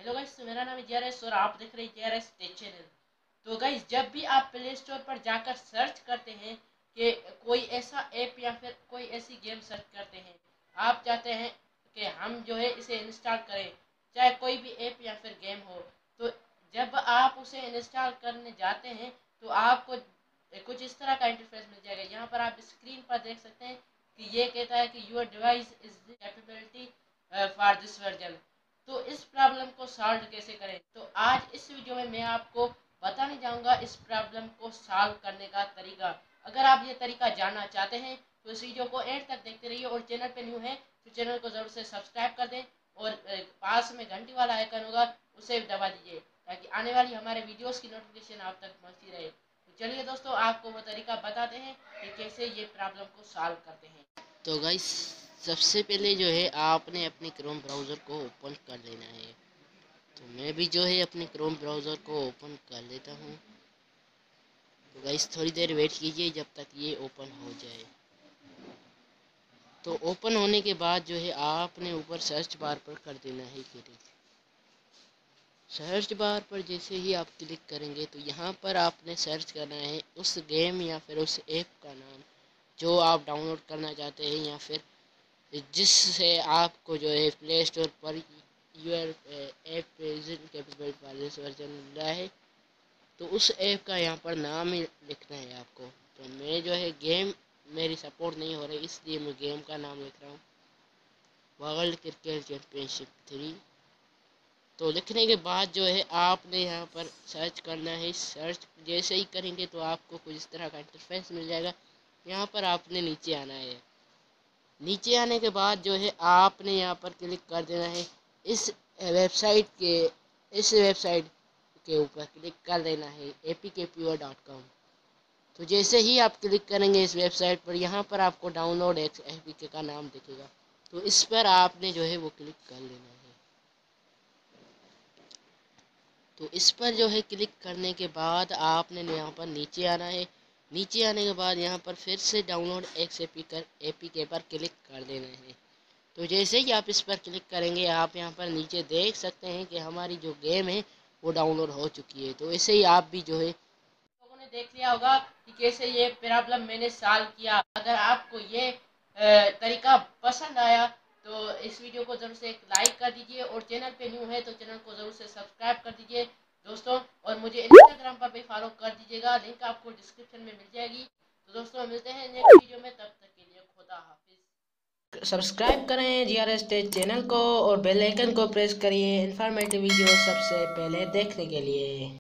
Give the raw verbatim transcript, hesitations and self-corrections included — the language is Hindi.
हेलो गाइस, मेरा नाम है जेआरएस और आप देख रहे हैं जेआरएस टेक चैनल। तो गाइस, जब भी आप प्ले स्टोर पर जाकर सर्च करते हैं कि कोई ऐसा ऐप या फिर कोई ऐसी गेम सर्च करते हैं, आप चाहते हैं कि हम जो है इसे इंस्टॉल करें, चाहे कोई भी ऐप या फिर गेम हो, तो जब आप उसे इंस्टॉल करने जाते हैं तो आपको कुछ इस तरह का इंटरफेस मिल जाएगा। यहाँ पर आप स्क्रीन पर देख सकते हैं कि ये कहता है कि your device is capability for this version. तो इस प्रॉब्लम को सॉल्व कैसे करें, तो आज इस वीडियो में मैं आपको बताने जाऊंगा इस प्रॉब्लम को सॉल्व करने का तरीका। अगर आप ये तरीका जानना चाहते हैं तो इस वीडियो को एंड तक देखते रहिए, और चैनल पे न्यू है तो चैनल को जरूर से सब्सक्राइब कर दें और पास में घंटी वाला आइकन होगा उसे दबा दीजिए ताकि आने वाली हमारे वीडियोस की नोटिफिकेशन आप तक पहुंचती रहे। तो चलिए दोस्तों, आपको वो तरीका बताते हैं कि कैसे ये प्रॉब्लम को सॉल्व करते हैं। तो गाइस, सबसे पहले जो है आपने अपने क्रोम ब्राउज़र को ओपन कर लेना है। तो मैं भी जो है अपने क्रोम ब्राउज़र को ओपन कर लेता हूँ। तो गाइस, थोड़ी देर वेट कीजिए जब तक ये ओपन हो जाए। तो ओपन होने के बाद जो है आपने ऊपर सर्च बार पर कर देना है क्लिक। सर्च बार पर जैसे ही आप क्लिक करेंगे तो यहाँ पर आपने सर्च करना है उस गेम या फिर उस ऐप का नाम जो आप डाउनलोड करना चाहते हैं, या फिर जिससे आपको जो है प्ले स्टोर पर your app present capable version मिल रहा है। तो उस ऐप का यहाँ पर नाम ही लिखना है आपको। तो मैं जो है गेम मेरी सपोर्ट नहीं हो रही, इसलिए मैं गेम का नाम लिख रहा हूँ, वर्ल्ड क्रिकेट चैंपियनशिप थ्री। तो लिखने के बाद जो है आपने यहाँ पर सर्च करना है। सर्च जैसे ही करेंगे तो आपको कुछ इस तरह का इंटरफेस मिल जाएगा। यहाँ पर आपने नीचे आना है। नीचे आने के बाद जो है आपने यहाँ पर क्लिक कर देना है इस वेबसाइट के इस वेबसाइट के ऊपर क्लिक कर देना है A P K pure dot com. तो जैसे ही आप क्लिक करेंगे इस वेबसाइट पर, यहाँ पर आपको डाउनलोड ए पी के का नाम दिखेगा। तो इस पर आपने जो है वो क्लिक कर लेना है। तो इस पर जो है क्लिक करने के बाद आपने यहाँ पर नीचे आना है। नीचे आने के बाद यहाँ पर फिर से डाउनलोड एक्स ए पी कर ए पी के पर क्लिक कर देना है। तो जैसे ही आप इस पर क्लिक करेंगे आप यहाँ पर नीचे देख सकते हैं कि हमारी जो गेम है वो डाउनलोड हो चुकी है। तो ऐसे ही आप भी जो है लोगों ने देख लिया होगा कि कैसे ये प्रॉब्लम मैंने सॉल्व किया। अगर आपको ये अ, तरीका पसंद आया तो इस वीडियो को जरूर से एक लाइक कर दीजिए, और चैनल पे न्यू है तो चैनल को जरूर से सब्सक्राइब कर दीजिए दोस्तों। और मुझे इंस्टाग्राम पर भी फॉलो कर दीजिएगा, लिंक आपको डिस्क्रिप्शन में मिल जाएगी। तो दोस्तों, मिलते हैं नेक्स्ट वीडियो में, तब तक के लिए खुदा हाफिज। सब्सक्राइब करें G R S tech channel को और बेल आइकन को प्रेस करिए इन्फॉर्मेटिव वीडियो सबसे पहले देखने के लिए।